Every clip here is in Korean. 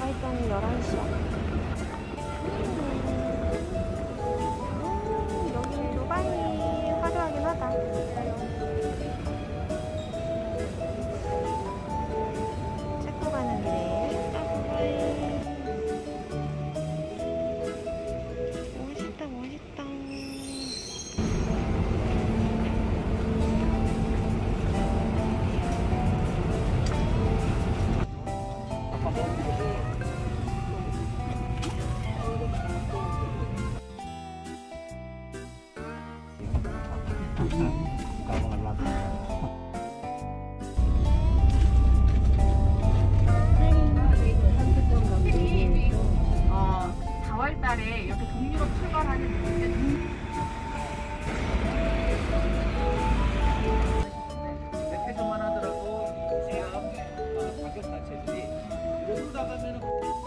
일단 11시야. 여기 두바이 화려하긴 하다. 체코 가는 길에 멋있다 멋있다. 어, 4월 달에 이렇게 동유럽 출발하는 백화점만 하더라도 이 시험 가격 자체들이 모두 나가면은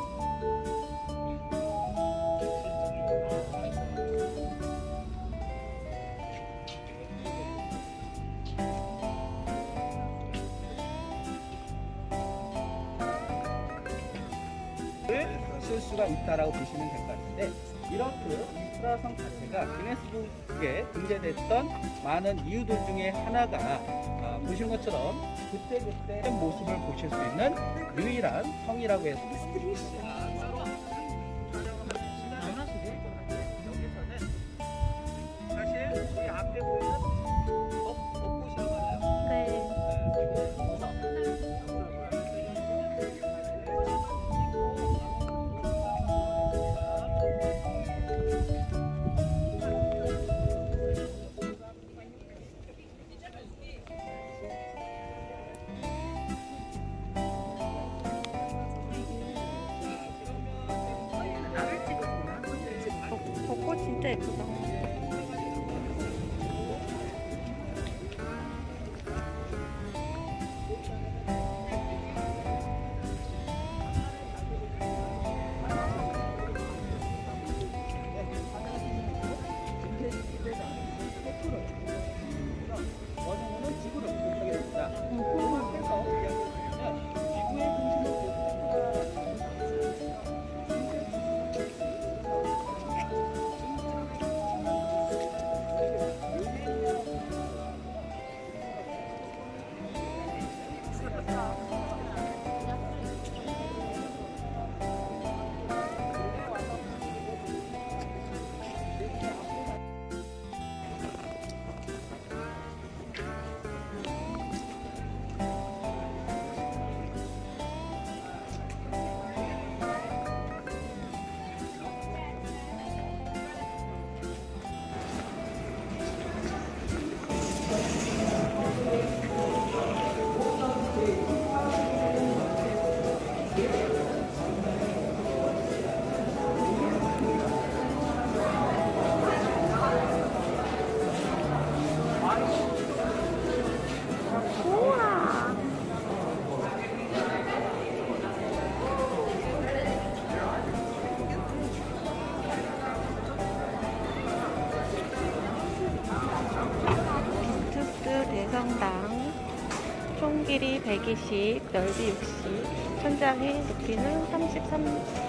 쓸 수가 있다라고 보시면 될 것 같은데, 이렇게 이 프라성 자체가 기네스북에 등재됐던 많은 이유들 중에 하나가 보신 것처럼 그때그때 모습을 보실 수 있는 유일한 성이라고 해서 여기서는 사실 우리 앞에 보이는 벚꽃이라고 하나요? 네. 벚꽃 진짜 예쁘다. 원형은 지구를 공격하게 됩니다. 그래서 이야기를 드리면 지구의 중심을 대성당 총 길이 120, 넓이 60, 천장의 높이는 33m.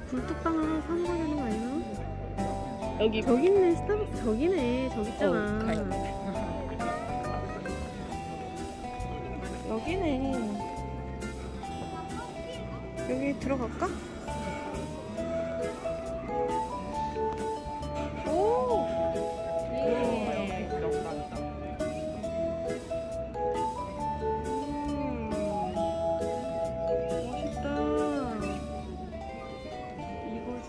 굴뚝빵 하나 사 먹어야 되는 거 아니야? 여기 저기 있네. 스타벅스 저기네. 저기 있잖아. 가요. 여기네. 여기 들어갈까? 오! 예. 멋있다. 이거지.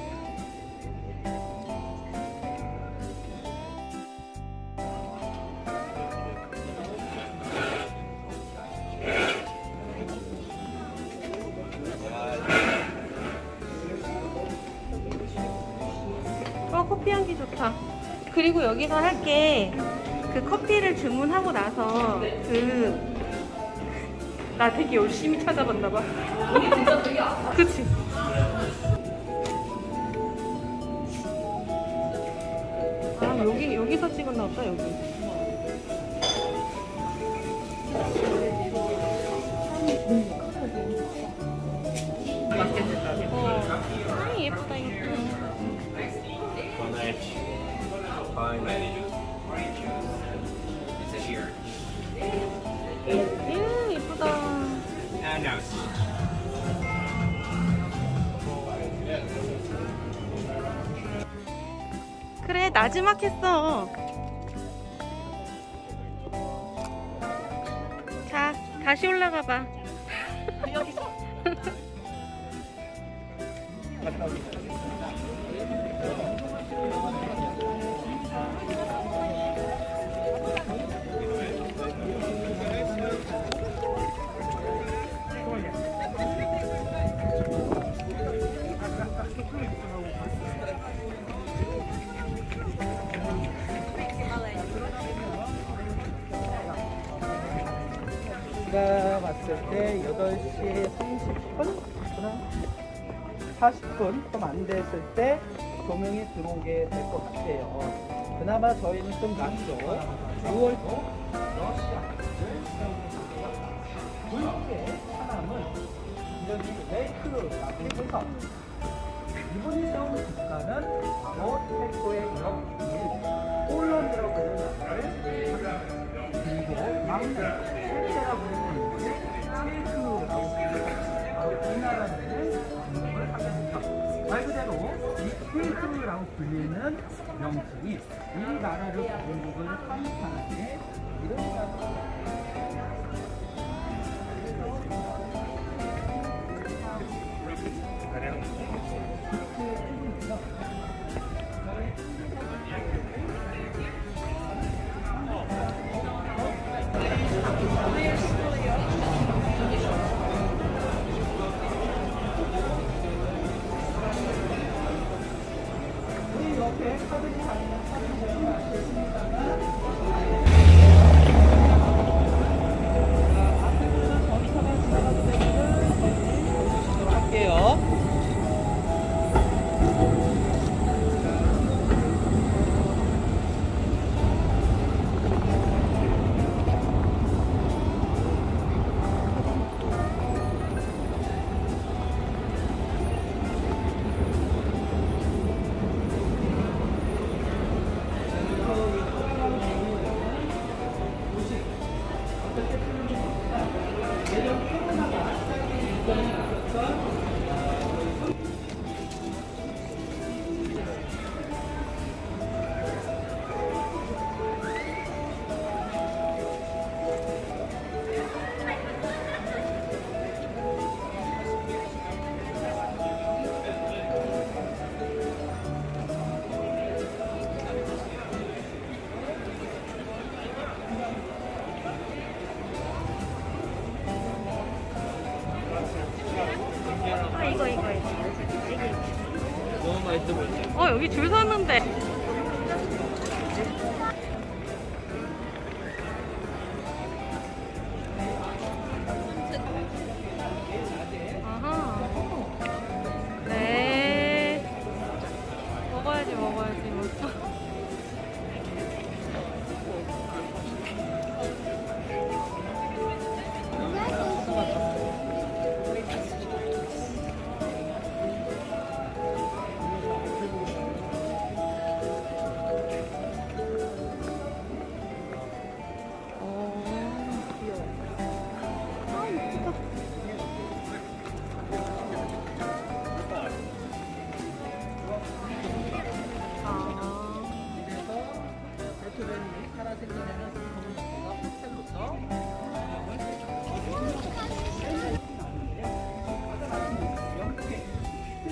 커피 향기 좋다. 그리고 여기서 할게. 그 커피를 주문하고 나서 나 되게 열심히 찾아봤나봐. 그치? 아, 여기서 찍었나 보다, 여기. 맛있겠다. 아, 예쁘다, 이것도. 예쁘다. 그래, 나지막했어. 자, 다시 올라가 봐. 제가 봤을 때 8시 30분? 40분 좀 안 됐을 때 조명이 들어오게 될 것 같아요. 그나마 저희는 좀 낫죠. 6월도 러시아를 사용했고요. 둘째 하나는 이런 레이크라고 해서 이분이 세운 국가는 바로 체코의 이런 폴란드라고 하는 나라를 그리고 막내 셀제라고 부르는 체크라고 바로 이 나라는 방문을 하게 됩니다. 말 그대로 이 체크라고 불리는 명칭이 이 나라를 본국을 한탄하게 이름이라고 너무 맛있어 보이네. 여기 줄 섰는데. 아하. 네. 먹어야지.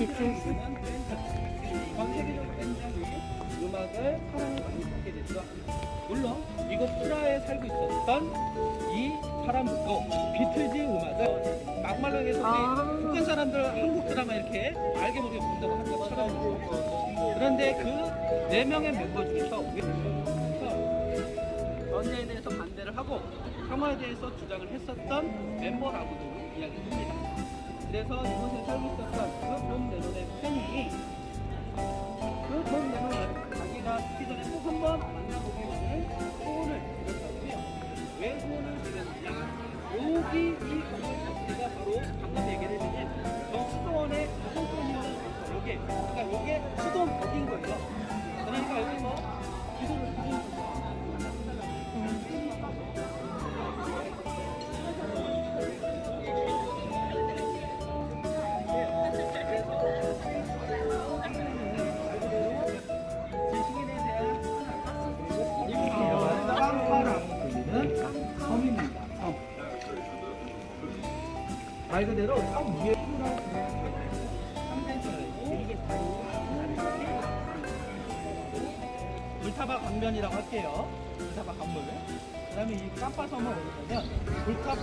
비틀스. 전 세계적으로 굉장히 음악을 사랑을 많이 받게 됐죠. 물론 미국 프라하에 살고 있었던 이 사람들도 비틀즈 음악을 막말로 해서 우리 북한 사람들 한국 드라마 이렇게 알게 모르게 본다고 하는 것처럼, 그런데 그 4명의 멤버 중에서 전쟁에 대해서 반대를 하고 평화에 대해서 주장을 했었던 멤버라고도 이야기합니다. 그래서 이곳에 살고 있었던 그본 레논의 팬이 그본 레논을 자기가 죽기 전에 꼭 한번 만나보기를 소원을 드렸다고요. 왜 소원을 드렸느냐? 여기 이 건물 자체가 바로 방금 얘기를 드린 저 수도원의 수도원이라는 거죠. 여기, 그러니까 여기 수도원역인 거예요. 그러니까 여기서 기도를 드리는 거죠. 말 그대로 섬 위에 불타바 강변이라고 할게요. 불타바 강물. 그 다음에 이 깜파섬을 오르면 불탑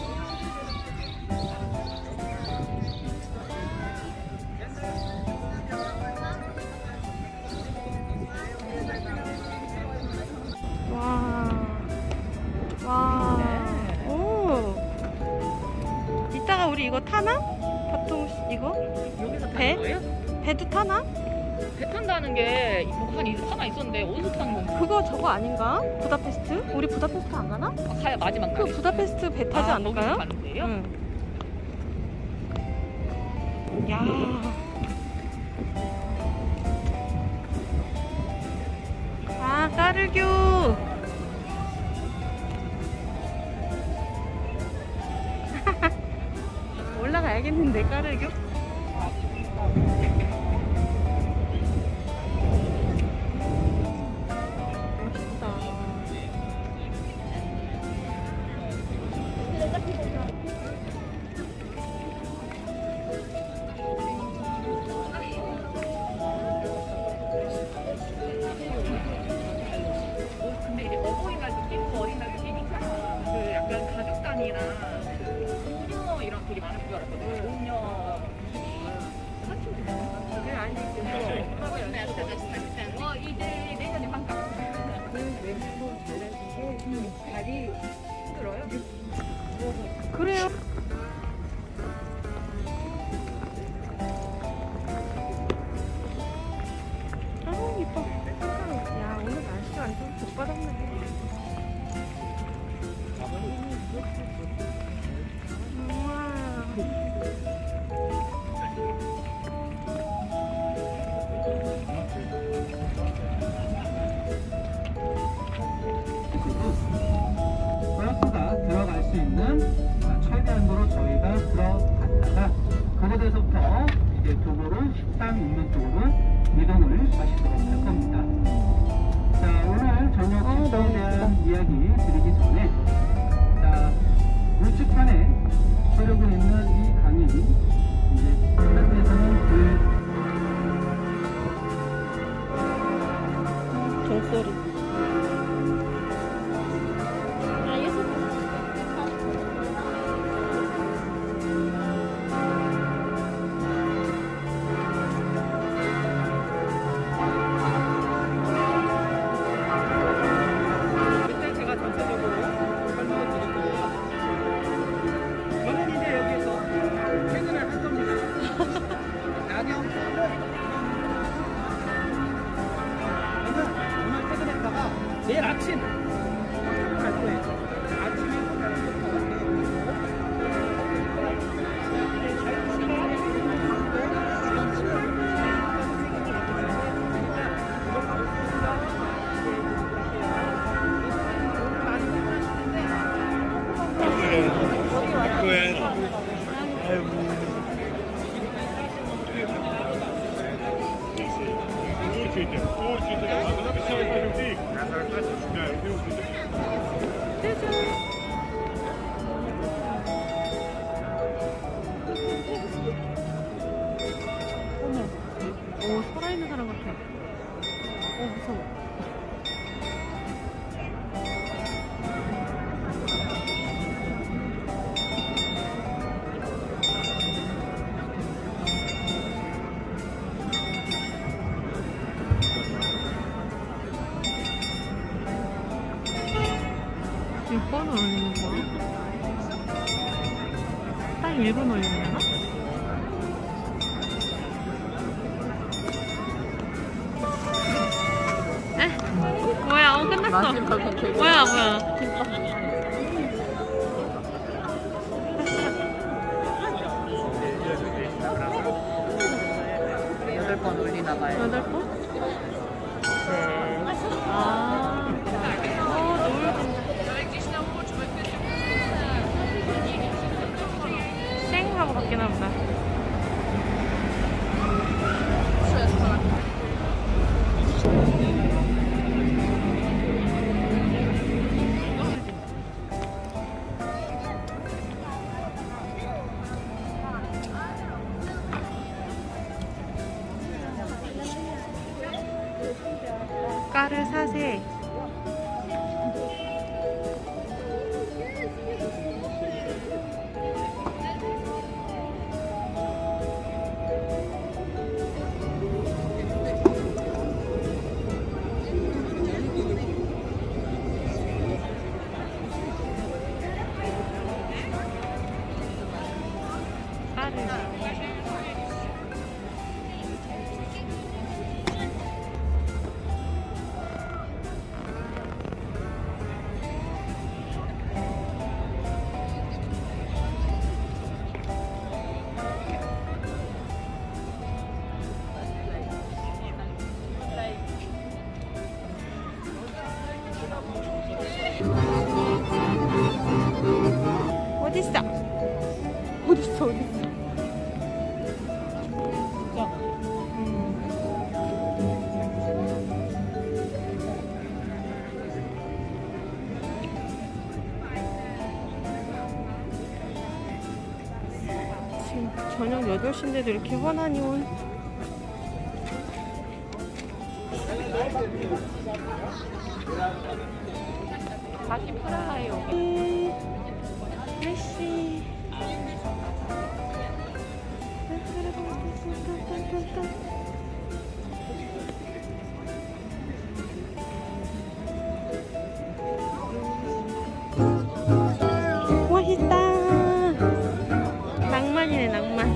와. 오. 이따가 우리 이거 타나? 보통 이거? 여기서 배? 타는 거예요? 배도 타나? 배 탄다는 게 하나 있었는데 어디서 타는 건가? 그거 저거 아닌가? 부다페스트? 우리 부다페스트 안 가나? 가야 마지막 그 날에. 부다페스트 배 타지 않을까요? 가는 데요? 응. 야. 아, 까르교. 올라가야겠는데, 까르교? 멋있다. 근데 이제 어버이날도 끼고 어린날도 끼니까 그 약간 가족 단위랑 그 이런 되게 많을 줄 알았거든요. 음료 그게 아니지. 이제 내년에 반값. 다리 힘들어요? 그래요. 아, 이뻐. 야, 오늘 날씨가 완전 좆바닥네. 우와. 버스가 들어갈 수 있는 최대한으로 저희가 들어갔다가 그곳에서부터 이제 도보로 식당 있는 쪽으로 이동을 하시도록 할 겁니다. 자, 오늘 저녁 식사에 대한 이야기 드리기 전에 자, 우측편에 흐르고 있는 이 강이 이제 하늘에서는 종소리. 그때 제가 전체적으로 설명을 드린 거예요. 저는 이제 여기서 퇴근을 할 겁니다. 양형 저는 오늘 퇴근했다가 내일 아침 갈 거예요. 아침에 1분 올리려나? 뭐야? 끝났어. 뭐야? 여덟 번 올리나 봐요. 8번? 네. 쌩하고 바뀌나 보다. 까를 사세. 까를. 어딨어? 지금 저녁 8시인데도 이렇게 훤하니 온. 다시 풀어요. 메시. 멋있다. 낭만이네, 낭만.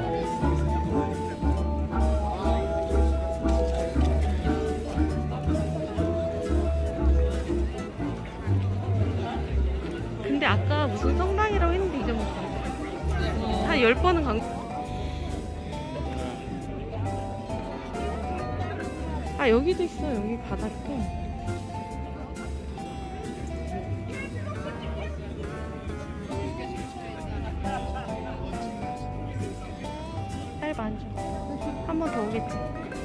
근데 아까 무슨 성당이라고 했는데 잊어먹었어. 한 10번은 간. 아, 여기도 있어. 여기 바닥도. 빨리 만져. 한 번 더 오겠지.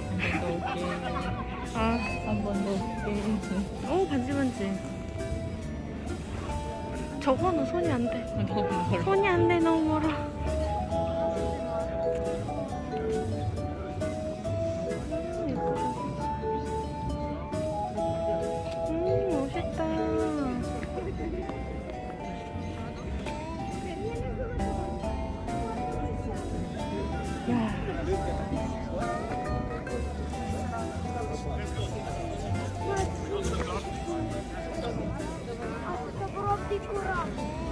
아, 한 번 더 올게. 오, 반지반지. 저거는 손이 안 돼. 너무 멀어. 손이 안 돼, 너무 멀어. 멋있다. 야. Sicuro.